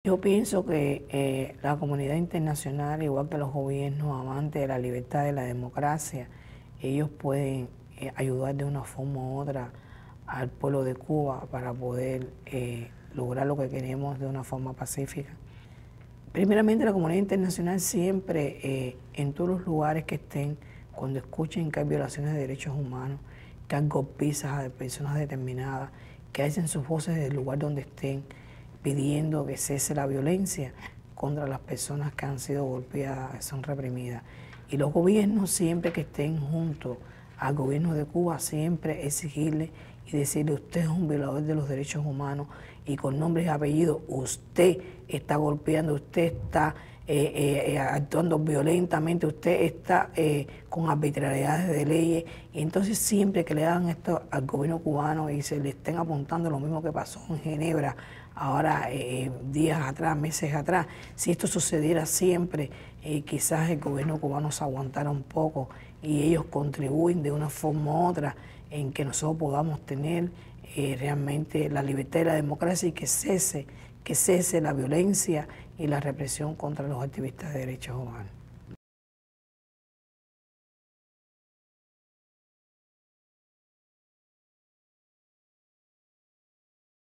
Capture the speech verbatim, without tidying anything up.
Yo pienso que eh, la comunidad internacional, igual que los gobiernos amantes de la libertad y de la democracia, ellos pueden eh, ayudar de una forma u otra al pueblo de Cuba para poder eh, lograr lo que queremos de una forma pacífica. Primeramente, la comunidad internacional siempre, eh, en todos los lugares que estén, cuando escuchen que hay violaciones de derechos humanos, que hay golpizas a personas determinadas, que hacen sus voces del lugar donde estén, pidiendo que cese la violencia contra las personas que han sido golpeadas, que son reprimidas. Y los gobiernos siempre que estén juntos al gobierno de Cuba, siempre exigirle y decirle: usted es un violador de los derechos humanos y con nombres y apellidos usted está golpeando, usted está eh, eh, actuando violentamente, usted está eh, con arbitrariedades de leyes. Y entonces siempre que le hagan esto al gobierno cubano y se le estén apuntando lo mismo que pasó en Ginebra, ahora eh, días atrás, meses atrás, si esto sucediera siempre, eh, quizás el gobierno cubano se aguantara un poco y ellos contribuyen de una forma u otra en que nosotros podamos tener eh, realmente la libertad y la democracia, y que cese, que cese la violencia y la represión contra los activistas de derechos humanos.